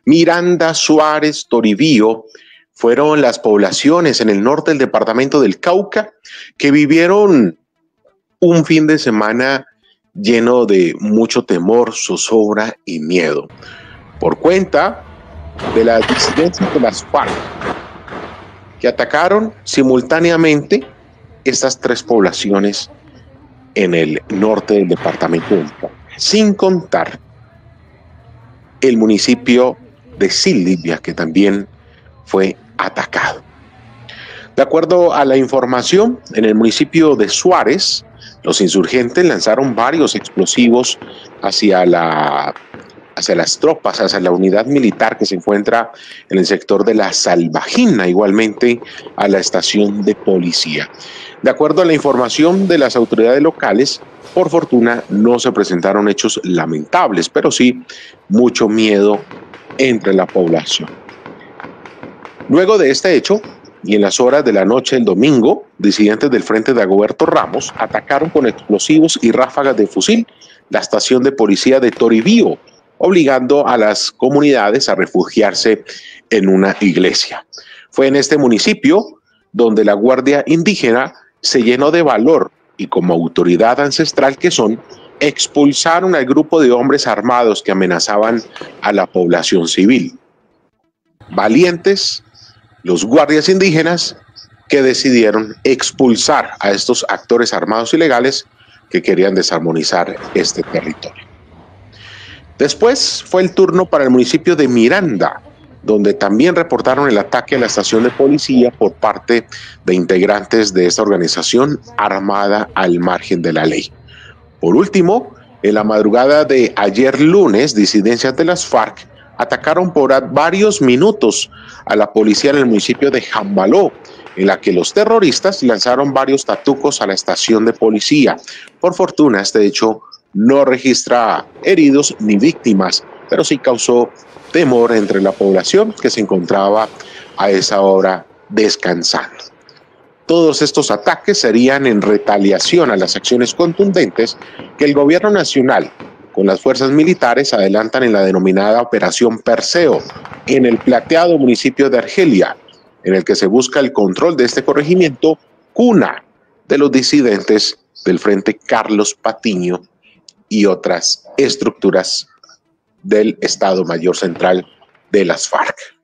Miranda, Suárez, Toribío fueron las poblaciones en el norte del departamento del Cauca que vivieron un fin de semana lleno de mucho temor, zozobra y miedo, por cuenta de las disidencias de las FARC, que atacaron simultáneamente estas tres poblaciones en el norte del departamento del Cauca, sin contar el municipio de Sildivia, que también fue atacado. De acuerdo a la información, en el municipio de Suárez, los insurgentes lanzaron varios explosivos hacia las tropas, hacia la unidad militar que se encuentra en el sector de la Salvajina, igualmente a la estación de policía. De acuerdo a la información de las autoridades locales, por fortuna no se presentaron hechos lamentables, pero sí mucho miedo entre la población. Luego de este hecho, y en las horas de la noche del domingo, disidentes del Frente de Dagoberto Ramos atacaron con explosivos y ráfagas de fusil la estación de policía de Toribío, obligando a las comunidades a refugiarse en una iglesia. Fue en este municipio donde la Guardia Indígena se llenó de valor y, como autoridad ancestral que son, expulsaron al grupo de hombres armados que amenazaban a la población civil. Valientes los guardias indígenas que decidieron expulsar a estos actores armados ilegales que querían desarmonizar este territorio. Después fue el turno para el municipio de Miranda, donde también reportaron el ataque a la estación de policía por parte de integrantes de esta organización armada al margen de la ley. Por último, en la madrugada de ayer lunes, disidencias de las FARC atacaron por varios minutos a la policía en el municipio de Jambaló, en la que los terroristas lanzaron varios tatucos a la estación de policía. Por fortuna, este hecho no registra heridos ni víctimas, pero sí causó temor entre la población que se encontraba a esa hora descansando. Todos estos ataques serían en retaliación a las acciones contundentes que el gobierno nacional con las fuerzas militares adelantan en la denominada Operación Perseo, en el plateado municipio de Argelia, en el que se busca el control de este corregimiento, cuna de los disidentes del Frente Carlos Patiño y otras estructuras del Estado Mayor Central de las FARC.